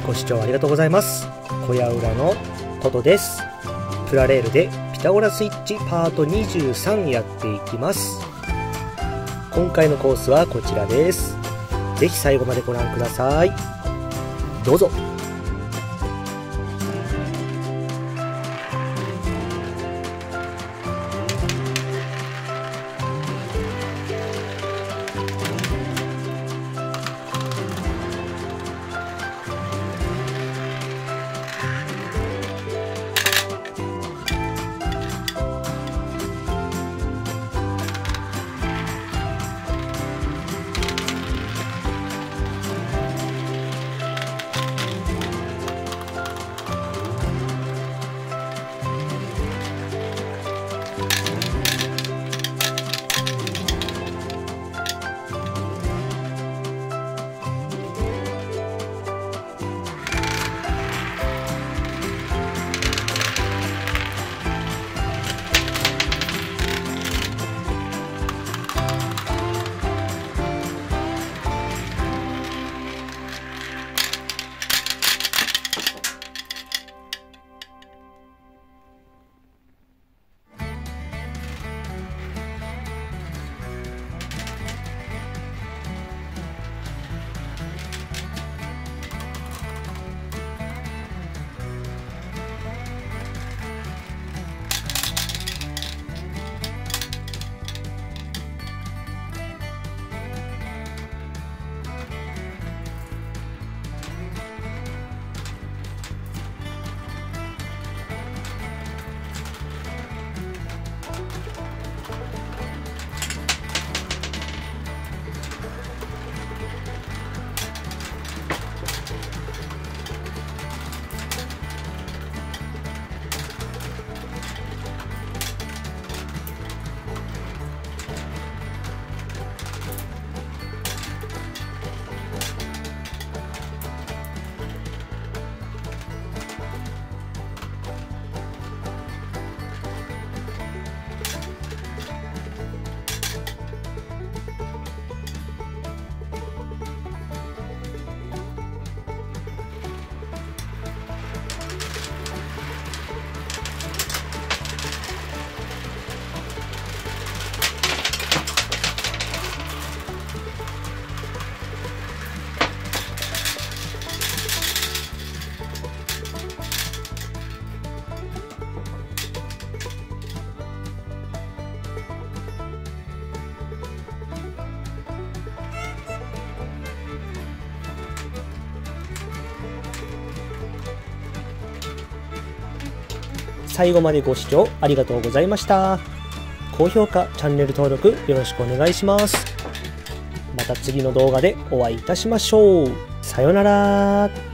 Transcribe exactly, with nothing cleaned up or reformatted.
ご視聴ありがとうございます。小屋浦のトトです。プラレールでピタゴラスイッチパートにじゅうさんやっていきます。今回のコースはこちらです。ぜひ最後までご覧ください。どうぞ。最後までご視聴ありがとうございました。高評価、チャンネル登録よろしくお願いします。また次の動画でお会いいたしましょう。さよなら。